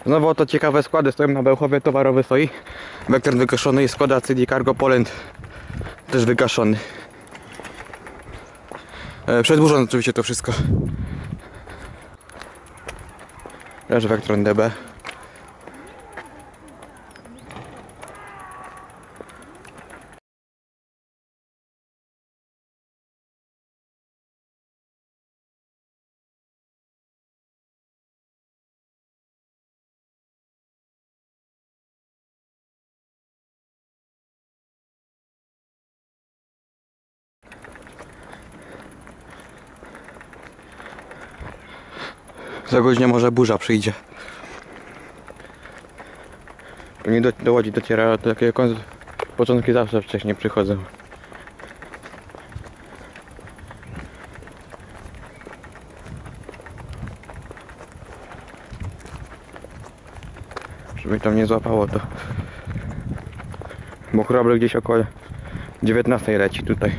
Znowu oto ciekawe składy stoją na Bełchowie, towarowy stoi. Vectron wygaszony i Skoda CD Cargo Poland też wygaszony. Przedłużone oczywiście to wszystko. Leży Vectron DB. Za godzinę może burza przyjdzie. Nie do Łodzi dociera, to takie początki zawsze wcześniej przychodzą. Żeby tam nie złapało to. Bo chrobry gdzieś około 19 leci tutaj.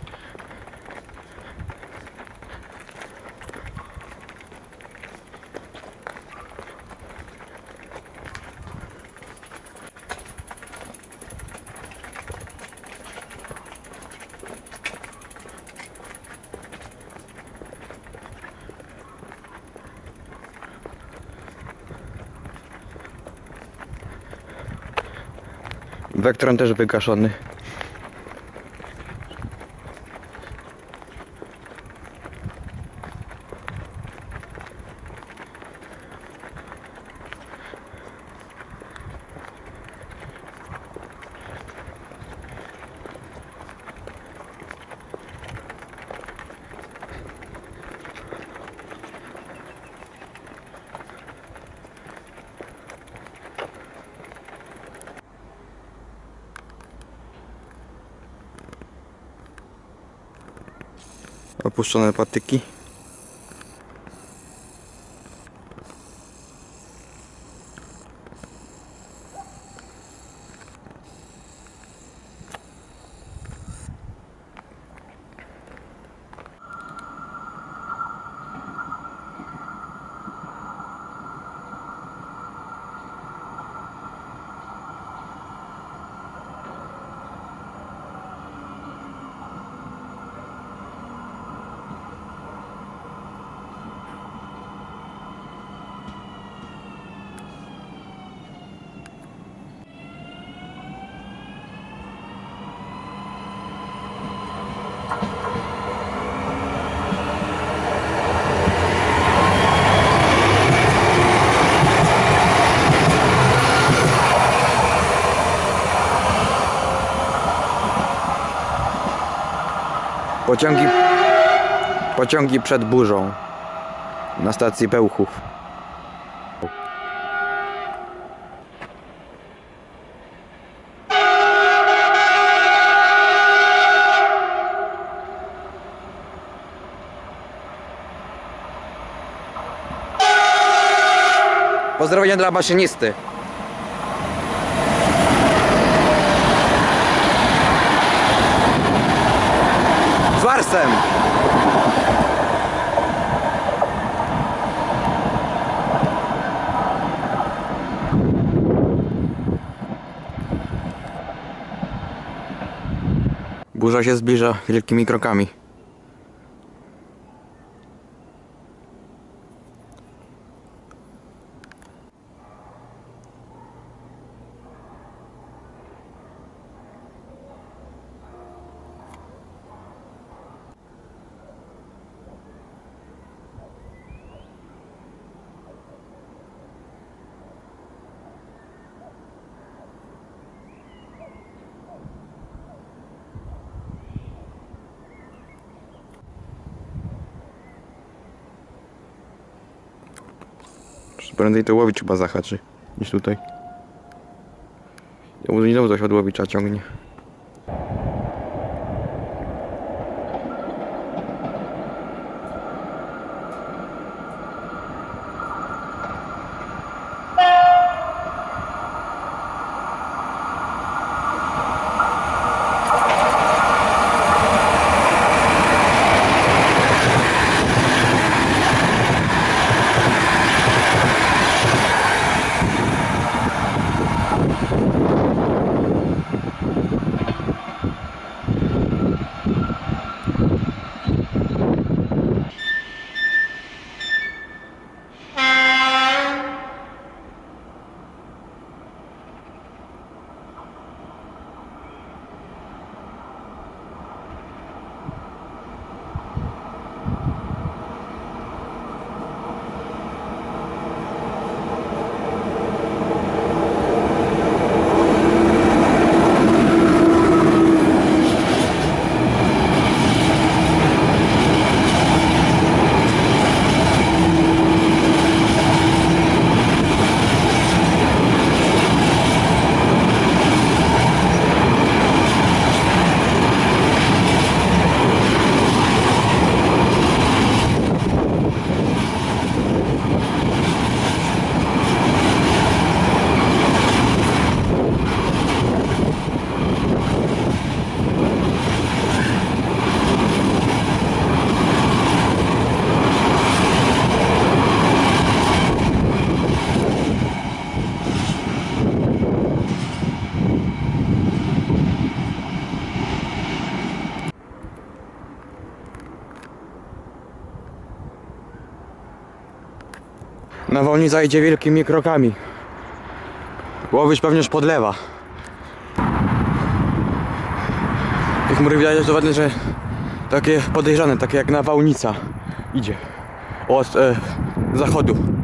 Vectron też wygaszony. Opuszczone patyki. Pociągi przed burzą na stacji Bełchów. Pozdrowienia dla maszynisty. Z Warsem. Burza się zbliża wielkimi krokami. Prędzej to łowicz chyba zahaczy niż tutaj. Ja może nie znowu coś od łowicza ciągnie. Nawałnica idzie wielkimi krokami. Łowicz pewnie już podlewa. Tych chmury widać dokładnie, że takie podejrzane, takie jak nawałnica idzie od zachodu.